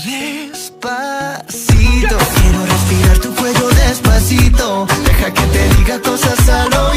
Despacito, quiero respirar tu cuello despacito. Deja que te diga cosas al oído.